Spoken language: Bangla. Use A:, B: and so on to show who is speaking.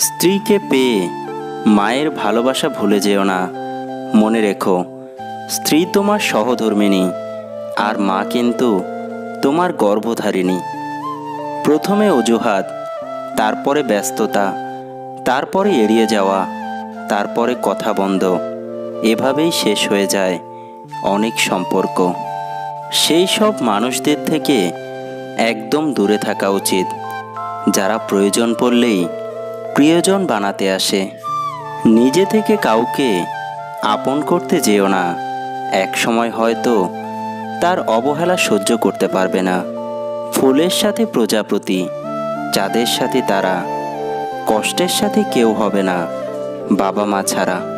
A: স্ত্রীকে পেয়ে মায়ের ভালোবাসা ভুলে যেও না। মনে রেখো, স্ত্রী তোমার সহধর্মিণী, আর মা কিন্তু তোমার গর্ভধারিণী। প্রথমে অজুহাত, তারপরে ব্যস্ততা, তারপরে এড়িয়ে যাওয়া, তারপরে কথা বন্ধ। এভাবেই শেষ হয়ে যায় অনেক সম্পর্ক। সেই সব মানুষদের থেকে একদম দূরে থাকা উচিত, যারা প্রয়োজন পড়লেই প্রিয়জন বানাতে আসে। নিজে থেকে কাউকে আপন করতে যেও না, এক সময় হয়তো তার অবহেলা সহ্য করতে পারবে না। ফুলের সাথে প্রজাপতি, চাঁদের সাথে তারা, কষ্টের সাথে কেউ হবে না বাবা মা ছাড়া।